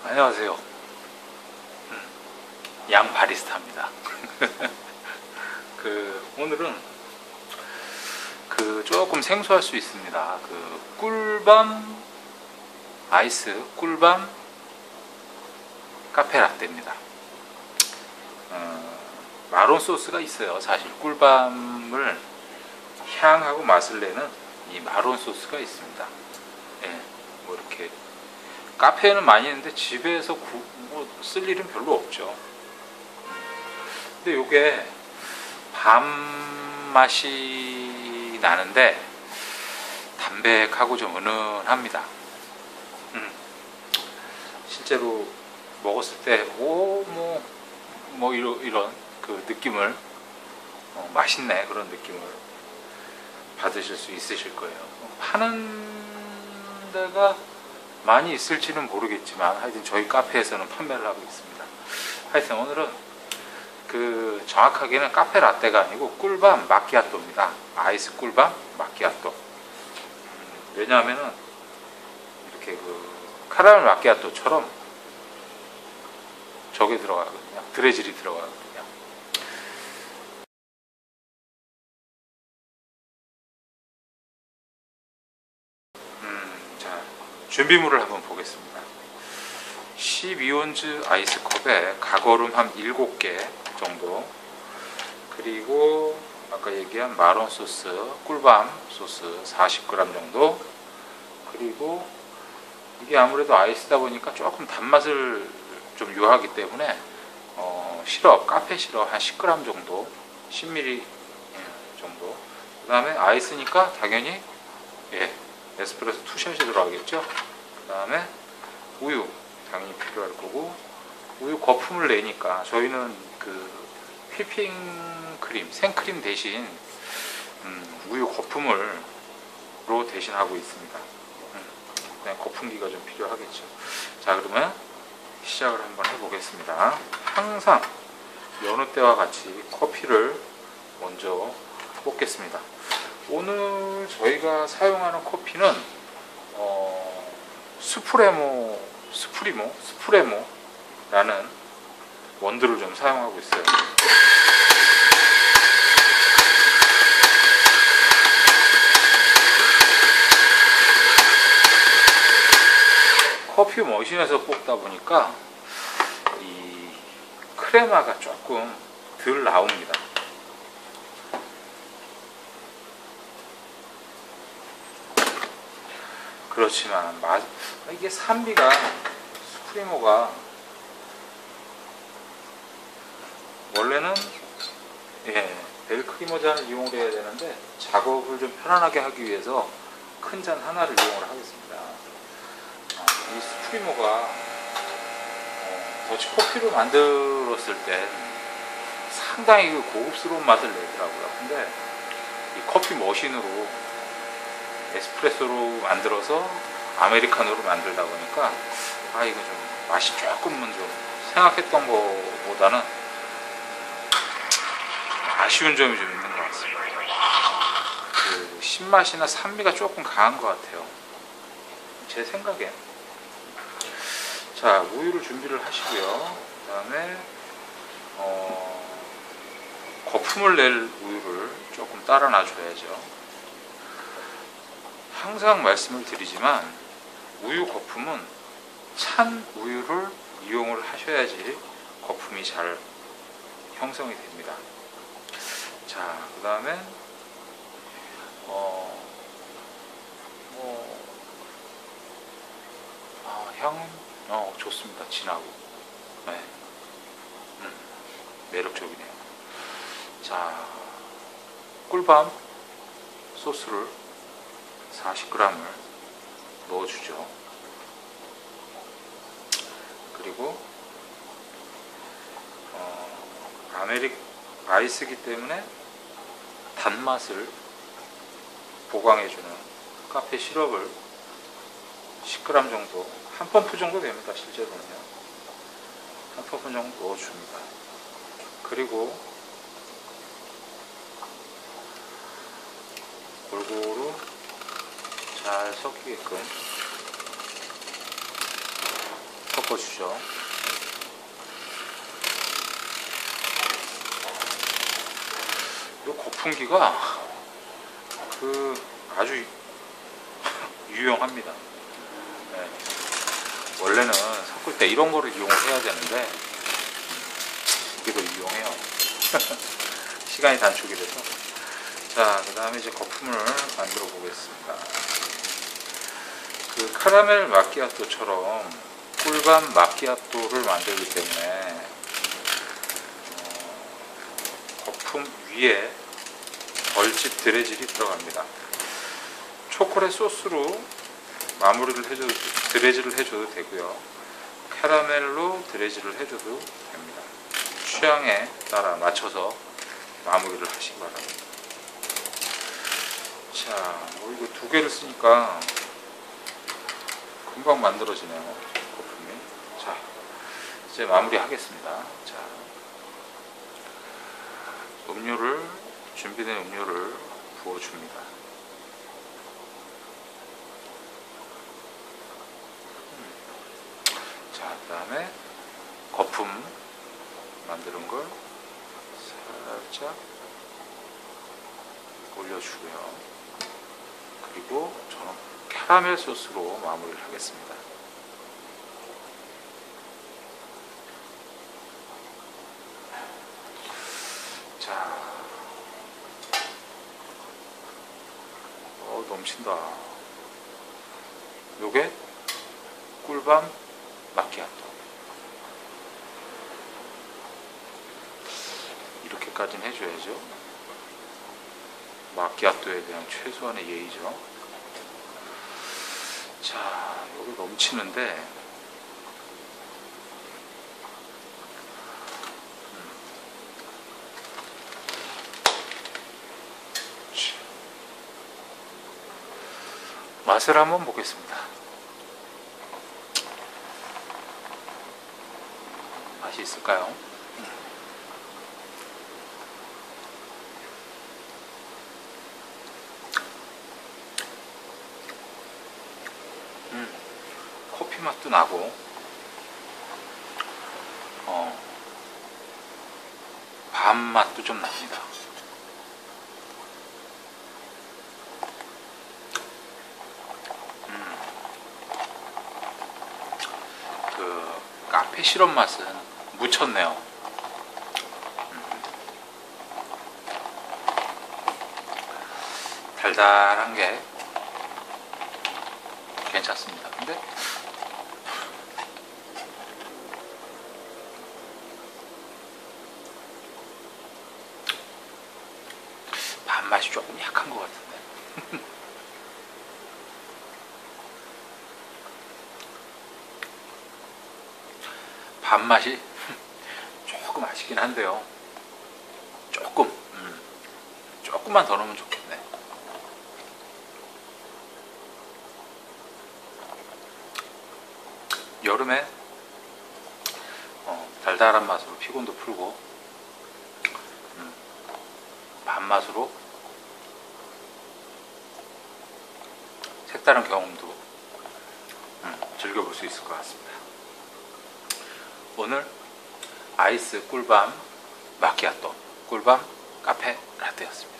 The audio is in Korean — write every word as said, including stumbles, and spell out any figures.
안녕하세요. 음, 양 바리스타입니다. 그 오늘은 그 조금 생소할 수 있습니다. 그 꿀밤 아이스 꿀밤 카페 라떼입니다. 어, 마론 소스가 있어요. 사실 꿀밤을 향하고 맛을 내는 이 마론 소스가 있습니다. 예, 뭐 이렇게 카페에는 많이 있는데 집에서 구, 뭐 쓸 일은 별로 없죠. 근데 요게 밤 맛이 나는데 담백하고 좀 은은합니다. 음, 실제로 먹었을 때 오 뭐 뭐 이런 이런 그 느낌을 어, 맛있네 그런 느낌을 받으실 수 있으실 거예요. 파는 데가 많이 있을지는 모르겠지만 하여튼 저희 카페에서는 판매를 하고 있습니다. 하여튼 오늘은 그 정확하게는 카페 라떼가 아니고 꿀밤 마키아토입니다. 아이스 꿀밤 마키아토. 음, 왜냐하면은 이렇게 그 카라멜 마키아토처럼 저게 들어가거든요. 드레즐이 들어가거든요. 음, 자, 준비물을 한번 보겠습니다. 십이 온즈 아이스컵에 가거름 한 일곱 개 정도, 그리고 아까 얘기한 마론 소스, 꿀밤 소스 사십 그램 정도, 그리고 이게 아무래도 아이스다 보니까 조금 단맛을 좀 유하기 때문에 어, 시럽, 카페 시럽 한 십 그램 정도, 십 밀리리터 정도, 그 다음에 아이스니까 당연히 예, 에스프레소 투샷이 들어가겠죠. 그 다음에 우유 당연히 필요할 거고, 우유 거품을 내니까 저희는 그 휘핑 크림, 생크림 대신 음, 우유 거품을 로 대신하고 있습니다. 음, 그냥 거품기가 좀 필요하겠죠. 자, 그러면 시작을 한번 해보겠습니다. 항상 여느 때와 같이 커피를 먼저 볶겠습니다. 오늘 저희가 사용하는 커피는 어, 스프레모, 스프리모, 스프레모라는 원두를 좀 사용하고 있어요. 커피 머신에서 볶다 보니까 이 크레마가 조금 덜 나옵니다. 그렇지만 마, 이게 산미가 스프리모가 원래는 예, 벨크리머 잔을 이용을 해야 되는데 작업을 좀 편안하게 하기 위해서 큰 잔 하나를 이용을 하겠습니다. 이 스프리모가 어, 더치커피로 만들었을 때 상당히 그 고급스러운 맛을 내더라고요. 근데 이 커피 머신으로 에스프레소로 만들어서 아메리카노로 만들다 보니까 아 이거 좀 맛이 조금은 좀 생각했던 것보다는 아쉬운 점이 좀 있는 것 같습니다. 그 신맛이나 산미가 조금 강한 것 같아요, 제 생각엔. 자, 우유를 준비를 하시고요. 그 다음에 어, 거품을 낼 우유를 조금 따라 놔줘야죠. 항상 말씀을 드리지만 우유 거품은 찬 우유를 이용을 하셔야지 거품이 잘 형성이 됩니다. 자, 그 다음에 어, 뭐 아, 향은 어, 좋습니다. 진하고. 네. 음, 매력적이네요. 자, 꿀밤 소스를 사십 그램을 넣어주죠. 그리고 어, 아메리 아이스기 때문에 단맛을 보강해주는 카페 시럽을 십 그램 정도, 한 펌프 정도 됩니다. 실제로는요. 한 펌프 정도 넣어줍니다. 그리고 골고루 잘 섞이게끔 섞어주죠. 이 거품기가 그 아주 유용합니다. 네. 원래는 섞을 때 이런 거를 이용을 해야 되는데 이게 더 유용해요. 시간이 단축이 돼서. 자, 그 다음에 이제 거품을 만들어 보겠습니다. 그 카라멜 마키아토처럼 꿀밤 마키아토를 만들기 때문에 어, 거품 위에 벌집 드레질이 들어갑니다. 초콜릿 소스로 마무리를 해줘도, 드레질을 해줘도 되고요. 캐러멜로 드레질을 해줘도 됩니다. 취향에 따라 맞춰서 마무리를 하시기 바랍니다. 자, 뭐 이거 두 개를 쓰니까 금방 만들어지네요, 거품이. 자, 이제 마무리 하겠습니다. 자, 음료를, 준비된 음료를 부어줍니다. 자, 그 다음에 거품 만드는 걸 살짝 올려주고요. 그리고 저는 캐러멜 소스로 마무리를 하겠습니다. 자, 어, 넘친다. 요게 꿀밤 마키아토. 이렇게까지는 해줘야죠. 마키아토에 대한 최소한의 예의죠. 자, 여기 넘치는데 음. 맛을 한번 보겠습니다. 맛이 있을까요? 음, 커피 맛도 나고, 어, 밤 맛도 좀 납니다. 음, 그 카페 시럽 맛은 묻혔네요. 음, 달달한 게 괜찮습니다. 근데 밥맛이 조금 약한 것 같은데. 밥맛이 조금 아쉽긴 한데요. 조금 음, 조금만 더 넣으면 좋겠네. 여름에 어, 달달한 맛으로 피곤도 풀고, 음, 밥맛으로 색다른 경험도 음, 즐겨볼 수 있을 것 같습니다. 오늘 아이스 꿀밤 마키아토, 꿀밤 카페 라떼였습니다.